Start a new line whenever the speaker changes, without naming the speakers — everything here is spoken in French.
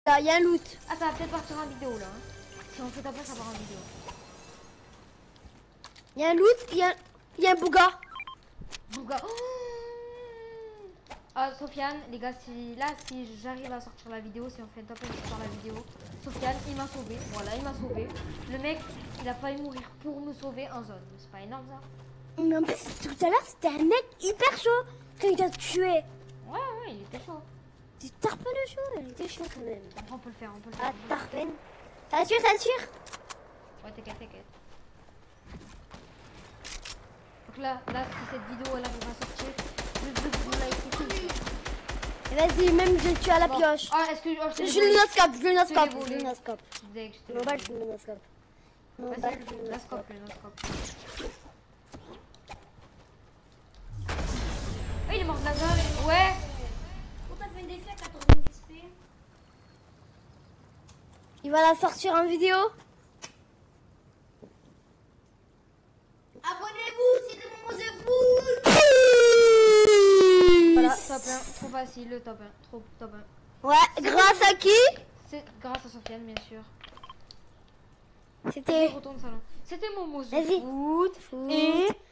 Il y a un loot.
Ah, ça va peut-être partir en vidéo là. Hein. Si on fait ta place, ça part en vidéo.
Il y a un loot, il y a un bouga.
Bouga. Oh ah, Sofiane, les gars, si j'arrive à sortir la vidéo, si on fait un top 1 sur la vidéo, Sofiane, il m'a sauvé. Voilà, il m'a sauvé. Le mec, il a failli mourir pour me sauver en zone. C'est pas énorme ça?
Mais en plus, tout à l'heure, c'était un mec hyper chaud quand il t'a tué.
Ouais, il était chaud.
C'est Tarpen le chaud, il était chaud quand même.
On peut le faire, on peut le faire.
Ah, Tarpen. Ça tire, ça tire.
Ouais, t'inquiète. Donc là, si cette vidéo elle arrive à sortir, je veux que vous likez tout.
Vas-y, même je le tue à la pioche.
Ah, est-ce que
je le noscope, je le noscope.
Je
le noscope.
Je
Mon balle, je le noscope.
Vas-y, le noscope. Oh, il est mort de la zone. Ouais.
Pourquoi t'as fait une défaite à 14 000 XP?
Il va la sortir en vidéo.
Abonnez-vous, c'est le moment de vous.
Voilà, top 1. Trop facile, le top 1. Trop top 1.
Ouais, grâce à qui?
C'est grâce à Sofiane, bien sûr.
C'était...
Retourne au salon. C'était mon mot
Vas-y.
foot. Et